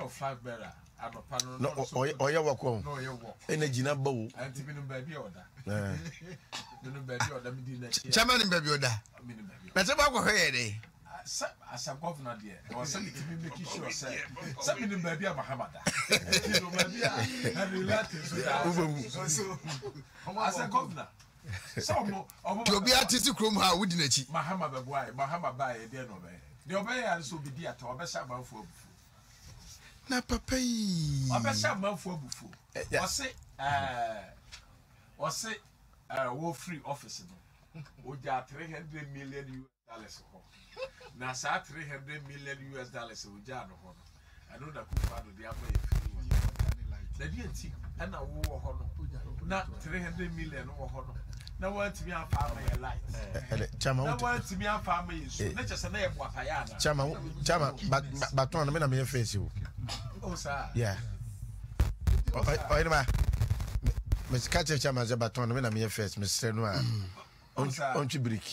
your flag bearer. I'm a panel. No, or your walk home. No, your walk. Energy na bow. And to be no baby order. No baby order. Chairman in baby order. But about what here, as a governor, dear, I was sending to me making sure, say, something in baby Mahamada. As a governor. To be artistic room, how wouldn't it? Mahama boy, Mahama by a dear no way. The obey also be dear to our best man for na papa yi abesha manfo abufu o say wo free office no o ja $300 million ho na sa $300 million o ja no ho no I know that kufa do dia boy free the DNT and na wo ho no na $300 million wo ho no na want me afa my light chama na want me afa my so na chese na ye kwapa ya na chama baton na me face you. Oh, sir. Yeah. Oh, Miss Catcher Chama's baton, when I'm here first, Mr. Noir. On you brick.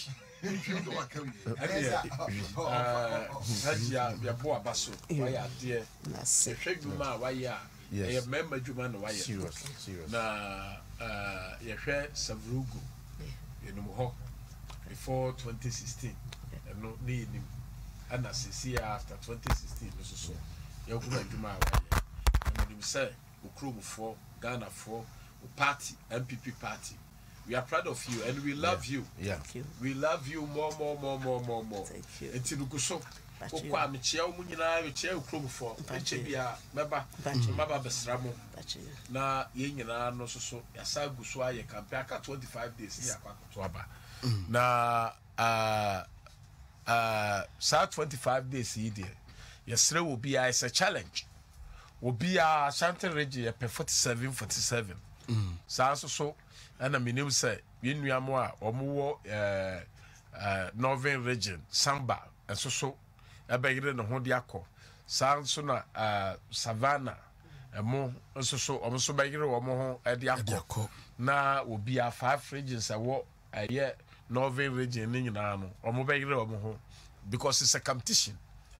Ya boa basso. Why, dear? Why, yeah, member Juman, why, serious. Na, ya share Savrugu in Moho before 2016. And no need him. And as see after 2016, so. You go to my way. And you say, Ukrumu for Ghana for party, MPP party. We are proud of you and we love you. Yeah. We love you more. Thank you. Until you go so. Okwa me chia umunyina we chia Ukrumu for. Eche bia meba besramo. Na ye nyina no so yasa guso aye campaign aka 25 days ya kwakoto aba. Na sa 25 days yi there. Yesterday will be as a challenge. Will be a Ashanti region per 47. So and I mean say we knew more or more northern region Samba and so a beggar no Hondiaco. Sound sooner Savannah and more so almost beggar or more at the Aco. Now will be a 5 regions I walk a year northern region in Nano or more beggar or more because it's a competition.